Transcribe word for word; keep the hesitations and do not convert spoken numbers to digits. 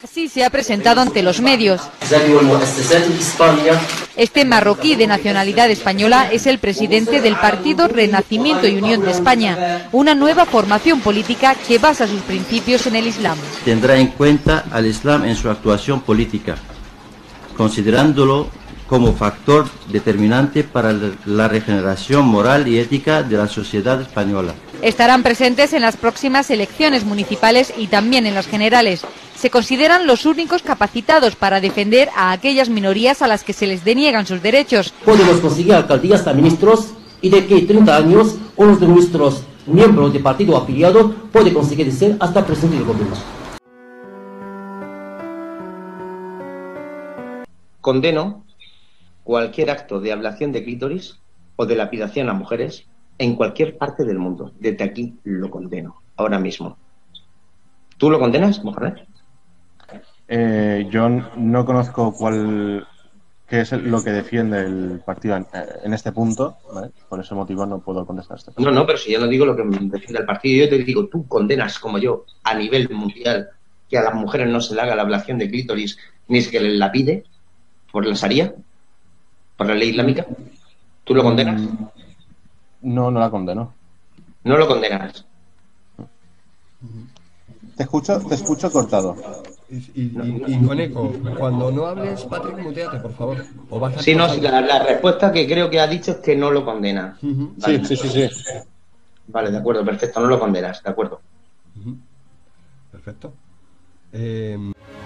Así se ha presentado ante los medios. Este marroquí de nacionalidad española es el presidente del partido Renacimiento y Unión de España, una nueva formación política que basa sus principios en el Islam. Tendrá en cuenta al Islam en su actuación política, considerándolo como factor determinante para la regeneración moral y ética de la sociedad española. Estarán presentes en las próximas elecciones municipales y también en las generales. Se consideran los únicos capacitados para defender a aquellas minorías a las que se les deniegan sus derechos. Podemos conseguir alcaldías a ministros y de que treinta años uno de nuestros miembros de partido afiliado puede conseguir ser hasta presidente del gobierno. Condeno cualquier acto de ablación de clítoris o de lapidación a mujeres en cualquier parte del mundo. Desde aquí lo condeno, ahora mismo. ¿Tú lo condenas, Mohamed? Eh, yo no conozco cuál qué es lo que defiende el partido en, en este punto, ¿vale? Por ese motivo no puedo contestar este punto. No, no, pero si yo no digo lo que defiende el partido, yo te digo, tú condenas como yo a nivel mundial que a las mujeres no se le haga la ablación de clítoris ni se les la pide por la Sharia, por la ley islámica. ¿Tú lo condenas? No, no la condeno. No lo condenas. Te escucho, te escucho cortado. Y, y, y, y con eco, cuando no hables, Patrick, muteate, por favor. O vas a sí, no, sí, la, la respuesta que creo que ha dicho es que no lo condena. Uh-huh. Vale. Sí, sí, sí, sí. Vale, de acuerdo, perfecto, no lo condenas, de acuerdo. Uh-huh. Perfecto. Eh...